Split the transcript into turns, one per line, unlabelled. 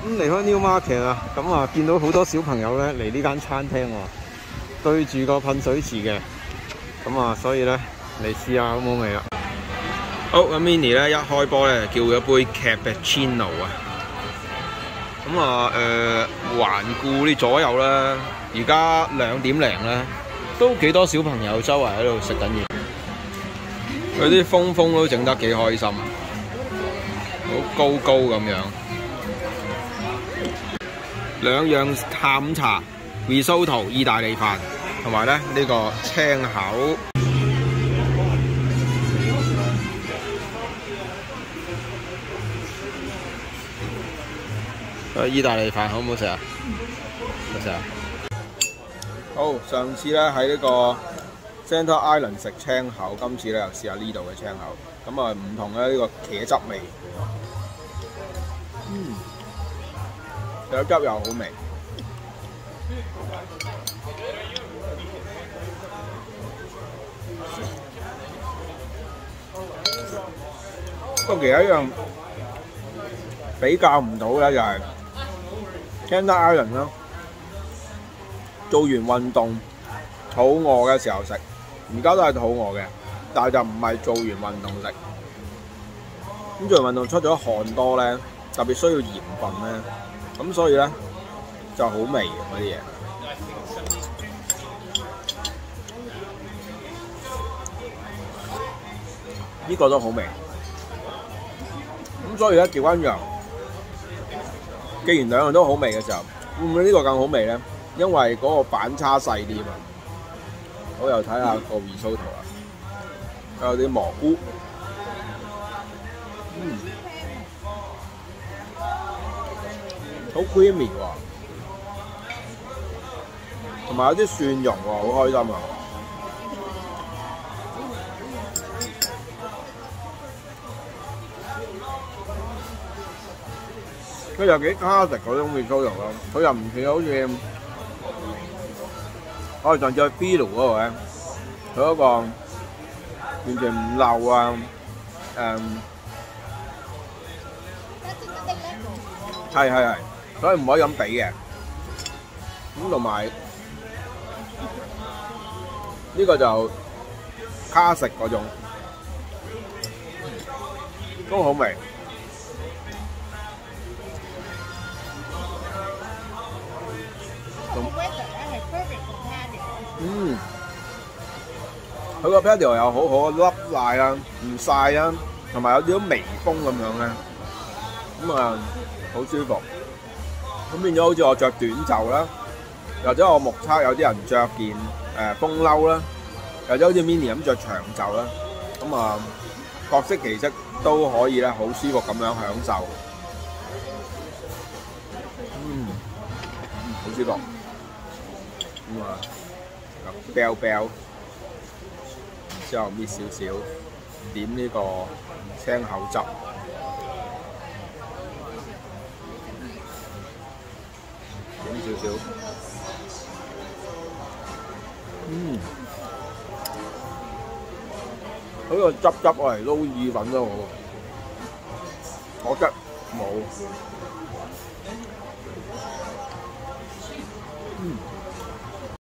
咁離開 New Market 啊，咁啊見到好多小朋友咧嚟呢間餐廳喎，對住個噴水池嘅，咁啊所以咧嚟試下好唔好味啊！好，咁 Minnie 咧一開波咧叫咗杯 cappuccino 啊，咁啊環顧呢左右啦，而家2點零啦，都幾多小朋友周圍喺度食緊嘢，佢啲風都整得幾開心，好高咁樣。2樣下午茶 risotto 意大利飯，同埋咧呢個青口。意大利飯好唔好食啊？好食啊！好，上次咧喺呢個 Center Island 食青口，今次咧又試下呢度嘅青口，咁啊唔同咧呢個茄汁味，茄汁又好味。不過其實一樣比較唔到咧，就係 Center Island 啦。做完運動肚餓嘅時候食，而家都係肚餓嘅，但係就唔係做完運動食。咁做完運動出咗汗多咧，特別需要鹽分咧，咁所以咧就好味嘅嗰啲嘢。呢個都好味。咁所以咧調翻樣，既然兩樣都好味嘅時候，會唔會呢個更好味咧？因為嗰個反差細啲嘛。我又睇下個 risotto 啦，有啲蘑菇，好 creamy 喎，同埋有啲蒜蓉喎，好開心啊！佢又幾 classic 嗰種 risotto 咯，佢又唔似好似我哋上次去 Philo 嗰度咧，佢嗰個完全唔漏啊，係，所以唔可以咁比嘅。咁同埋呢個就 classic 嗰種，都好味。佢個 patio 又好好粒賴啊，唔曬啊，同埋有啲微風咁樣咧，咁啊好舒服。咁變咗好似我着短袖啦，或者我目測有啲人着件風褸啦，或者好似 Minnie 咁着長袖啦，咁啊各式其式都可以咧，好舒服咁樣享受。好舒服。咁啊，bell 之後搣少少，點呢個青口汁，點少少，嗰個汁我嚟撈意粉都好，可惜冇。